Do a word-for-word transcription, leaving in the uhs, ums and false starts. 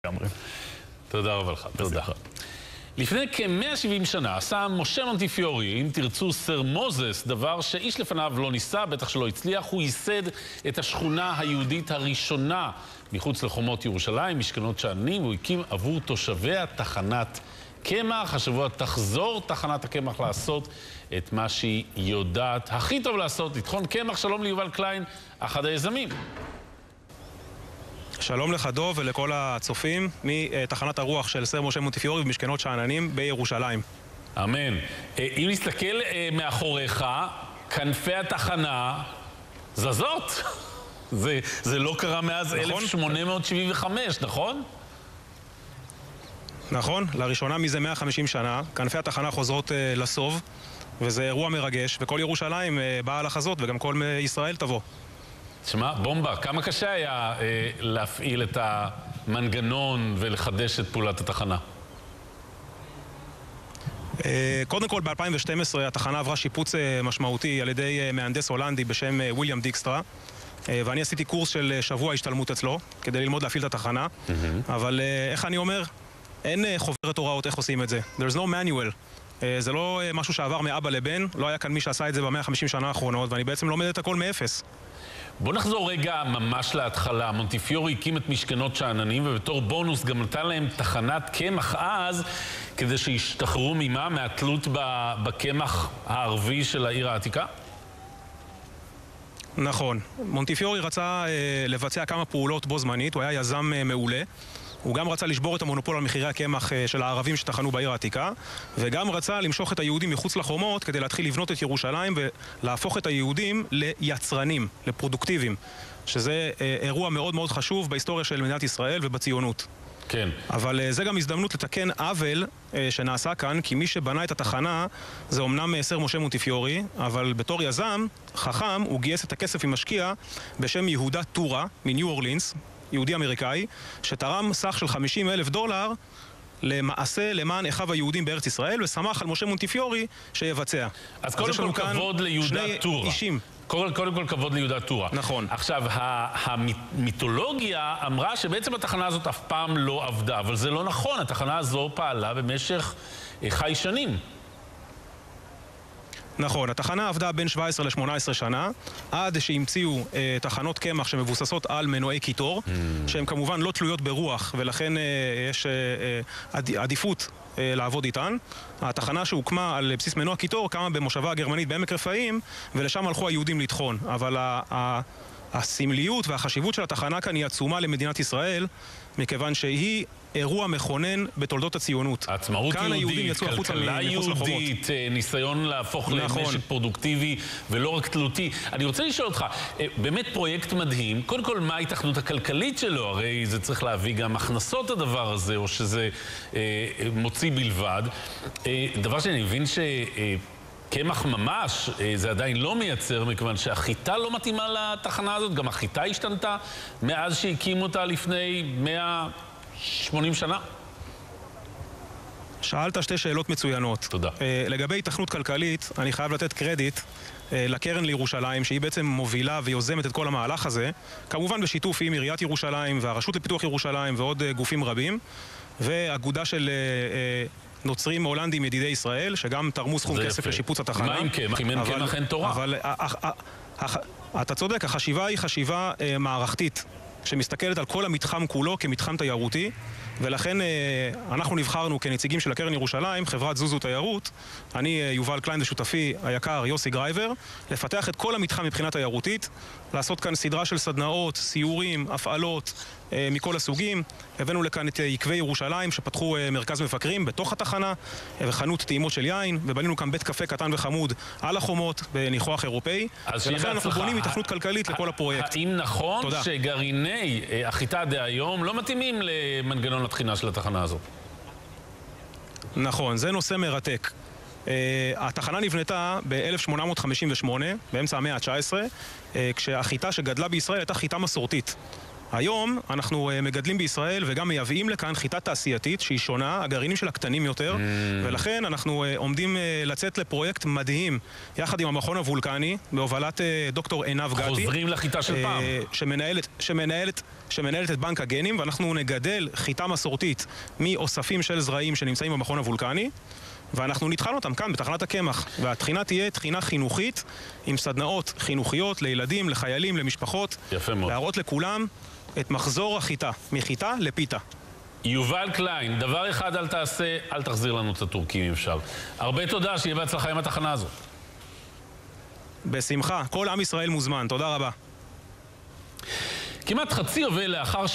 לגמרי. תודה רבה לך. תודה. לפני כ-מאה ושבעים שנה עשה משה מונטיפיורי, אם תרצו סר מוזס, דבר שאיש לפניו לא ניסה, בטח שלא הצליח. הוא ייסד את השכונה היהודית הראשונה מחוץ לחומות ירושלים, משכנות שאננים, והוא הקים עבור תושביה תחנת קמח. השבוע תחזור תחנת הקמח לעשות את מה שהיא יודעת הכי טוב לעשות, לטחון קמח. שלום ליובל קליין, אחד היזמים. שלום לך דוב ולכל הצופים מתחנת הרוח של סר משה מונטיפיורי במשכנות שאננים בירושלים. אמן. אם נסתכל מאחוריך, כנפי התחנה זזות. זה, זה לא קרה מאז נכון? אלף שמונה מאות שבעים וחמש, נכון? נכון, לראשונה מזה מאה וחמישים שנה, כנפי התחנה חוזרות אה, לסוב, וזה אירוע מרגש, וכל ירושלים אה, באה לחזות, וגם כל ישראל תבוא. תשמע, בומבה, כמה קשה היה אה, להפעיל את המנגנון ולחדש את פעולת התחנה? אה, קודם כל, ב-אלפיים ושתים עשרה התחנה עברה שיפוץ אה, משמעותי על ידי אה, מהנדס הולנדי בשם אה, וויליאם דיקסטרה, אה, ואני עשיתי קורס של אה, שבוע השתלמות אצלו, כדי ללמוד להפעיל את התחנה, mm-hmm. אבל אה, איך אני אומר? אין אה, חוברת הוראות איך עושים את זה. There's no manual. אה, זה לא אה, משהו שעבר מאבא לבן, לא היה כאן מי שעשה את זה ב-מאה וחמישים שנה האחרונות, ואני בעצם לומד את הכל מאפס. בוא נחזור רגע ממש להתחלה. מונטיפיורי הקים את משכנות שאננים, ובתור בונוס גם נתן להם תחנת קמח אז, כדי שישתחררו ממה? מהתלות בקמח הערבי של העיר העתיקה? נכון. מונטיפיורי רצה אה, לבצע כמה פעולות בו זמנית, הוא היה יזם אה, מעולה. הוא גם רצה לשבור את המונופול על מחירי הקמח אה, של הערבים שטחנו בעיר העתיקה, וגם רצה למשוך את היהודים מחוץ לחומות כדי להתחיל לבנות את ירושלים ולהפוך את היהודים ליצרנים, לפרודוקטיביים, שזה אה, אירוע מאוד מאוד חשוב בהיסטוריה של מדינת ישראל ובציונות. כן. אבל uh, זה גם הזדמנות לתקן עוול uh, שנעשה כאן, כי מי שבנה את התחנה זה אומנם סר משה מונטיפיורי, אבל בתור יזם, חכם, הוא גייס את הכסף עם משקיע בשם יהודה טורה, מניו אורלינס, יהודי אמריקאי, שתרם סך של חמישים אלף דולר למעשה למען אחיו היהודים בארץ ישראל, ושמח על משה מונטיפיורי שיבצע. אז קודם כל כבוד ליהודה טורה. אישים. קודם, קודם כל כבוד ליהודה טורה. נכון. עכשיו, המיתולוגיה אמרה שבעצם התחנה הזאת אף פעם לא עבדה, אבל זה לא נכון. התחנה הזו פעלה במשך חי שנים. נכון, התחנה עבדה בין שבע עשרה ל-שמונה עשרה שנה, עד שהמציאו אה, תחנות קמח שמבוססות על מנועי קיטור, mm. שהן כמובן לא תלויות ברוח, ולכן אה, יש אה, עד, עדיפות אה, לעבוד איתן. התחנה שהוקמה על בסיס מנוע קיטור קמה במושבה הגרמנית בעמק רפאים, ולשם הלכו היהודים לטחון. אבל ה- ה- הסמליות והחשיבות של התחנה כאן היא עצומה למדינת ישראל, מכיוון שהיא אירוע מכונן בתולדות הציונות. עצמאות יהודית, כלכלה יהודית, ניסיון להפוך נכון. למשק פרודוקטיבי ולא רק תלותי. אני רוצה לשאול אותך, באמת פרויקט מדהים. קודם כל, מה ההתכנות הכלכלית שלו? הרי זה צריך להביא גם הכנסות הדבר הזה, או שזה אה, מוציא בלבד. אה, דבר שאני מבין ש... אה, קמח ממש, זה עדיין לא מייצר, מכיוון שהחיטה לא מתאימה לתחנה הזאת, גם החיטה השתנתה מאז שהקימו אותה לפני מאה ושמונים שנה. שאלת שתי שאלות מצוינות. תודה. לגבי התכנות כלכלית, אני חייב לתת קרדיט לקרן לירושלים, שהיא בעצם מובילה ויוזמת את כל המהלך הזה, כמובן בשיתוף עם עיריית ירושלים והרשות לפיתוח ירושלים ועוד גופים רבים, ואגודה של... נוצרים הולנדים ידידי ישראל, שגם תרמו סכום כסף יפה. לשיפוץ התחנה. מה אם קמח? אם אין קמח אין תורה. אבל אתה צודק, החשיבה היא חשיבה אה, מערכתית, שמסתכלת על כל המתחם כולו כמתחם תיירותי, ולכן אה, אנחנו נבחרנו כנציגים של הקרן ירושלים, חברת זוזו תיירות, אני אה, יובל קליין ושותפי היקר יוסי גרייבר, לפתח את כל המתחם מבחינה תיירותית, לעשות כאן סדרה של סדנאות, סיורים, הפעלות, מכל הסוגים. הבאנו לכאן את עקבי ירושלים שפתחו מרכז מבקרים בתוך התחנה וחנות טעימות של יין, ובנינו כאן בית קפה קטן וחמוד על החומות בניחוח אירופאי, ולכן אנחנו בונים התכנות כלכלית לכל הפרויקט. האם נכון שגרעיני החיטה דהיום לא מתאימים למנגנון התחינה של התחנה הזאת? נכון, זה נושא מרתק. Uh, התחנה נבנתה ב-אלף שמונה מאות חמישים ושמונה, באמצע המאה ה-תשע עשרה, uh, כשהחיטה שגדלה בישראל הייתה חיטה מסורתית. היום אנחנו מגדלים בישראל וגם מייבאים לכאן חיטה תעשייתית שהיא שונה, הגרעינים שלה קטנים יותר, mm. ולכן אנחנו עומדים לצאת לפרויקט מדהים יחד עם המכון הוולקני, בהובלת דוקטור עינב גתי. חוזרים לחיטה של פעם. שמנהלת, שמנהלת, שמנהלת את בנק הגנים, ואנחנו נגדל חיטה מסורתית מאוספים של זרעים שנמצאים במכון הוולקני, ואנחנו נתחל אותם כאן בתחנת הקמח, והתחינה תהיה תחינה חינוכית עם סדנאות חינוכיות לילדים, לחיילים, למשפחות. יפה מאוד. להראות לכולם את מחזור החיטה, מחיטה לפיתה. יובל קליין, דבר אחד אל תעשה, אל תחזיר לנו את הטורקים אם אפשר. הרבה תודה, שיהיה בהצלחה עם התחנה הזאת. בשמחה, כל עם ישראל מוזמן, תודה רבה. כמעט חצי יובל לאחר